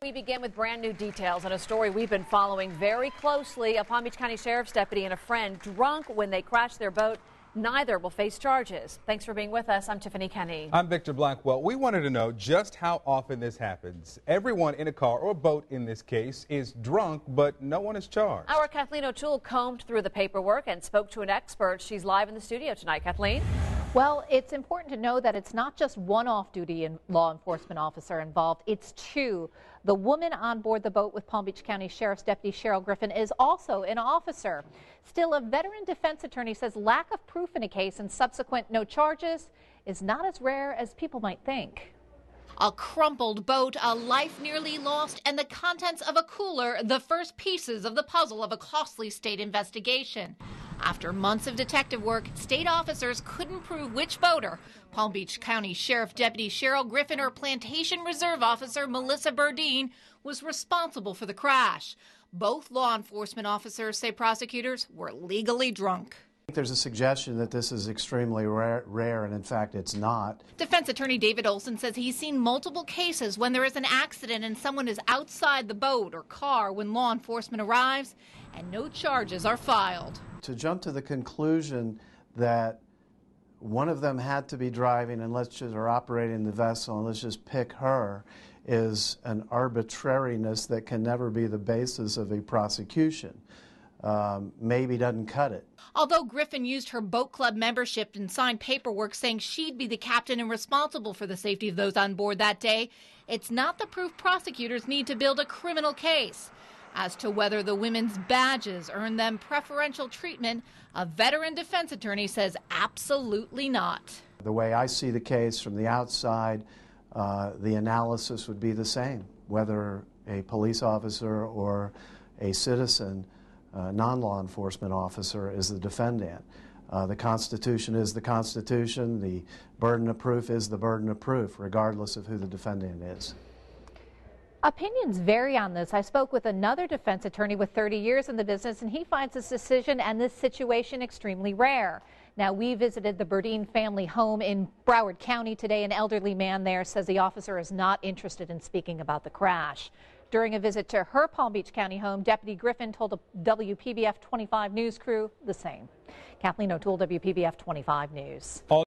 We begin with brand new details on a story we've been following very closely. A Palm Beach County Sheriff's deputy and a friend drunk when they crashed their boat. Neither will face charges. Thanks for being with us. I'm Tiffany Kenny. I'm Victor Blackwell. We wanted to know just how often this happens. Everyone in a car or boat in this case is drunk, but no one is charged. Our Kathleen O'Toole combed through the paperwork and spoke to an expert. She's live in the studio tonight. Kathleen? Well, it's important to know that it's not just one off-duty law enforcement officer involved. It's two. The woman on board the boat with Palm Beach County Sheriff's Deputy Cheryl Griffin is also an officer. Still, a veteran defense attorney says lack of proof in a case and subsequent no charges is not as rare as people might think. A crumpled boat, a life nearly lost, and the contents of a cooler, the first pieces of the puzzle of a costly state investigation. After months of detective work, state officers couldn't prove which boater, Palm Beach County Sheriff Deputy Cheryl Griffin or Plantation Reserve Officer Melissa Burdine, was responsible for the crash. Both law enforcement officers say prosecutors were legally drunk. There's a suggestion that this is extremely rare, and in fact it's not. Defense attorney David Olson says he's seen multiple cases when there is an accident and someone is outside the boat or car when law enforcement arrives and no charges are filed. To jump to the conclusion that one of them had to be driving or operating the vessel and let's just pick her is an arbitrariness that can never be the basis of a prosecution. Maybe doesn't cut it. Although Griffin used her boat club membership and signed paperwork saying she'd be the captain and responsible for the safety of those on board that day, it's not the proof prosecutors need to build a criminal case. As to whether the women's badges earned them preferential treatment, a veteran defense attorney says absolutely not. The way I see the case from the outside, the analysis would be the same, whether a police officer or a citizen, non-law enforcement officer is the defendant. The Constitution is the Constitution. The burden of proof is the burden of proof, regardless of who the defendant is. Opinions vary on this. I spoke with another defense attorney with 30 years in the business, and he finds this decision and this situation extremely rare. Now, we visited the Burdine family home in Broward County today. An elderly man there says the officer is not interested in speaking about the crash. During a visit to her Palm Beach County home, Deputy Griffin told a WPBF 25 News crew the same. Kathleen O'Toole, WPBF 25 News.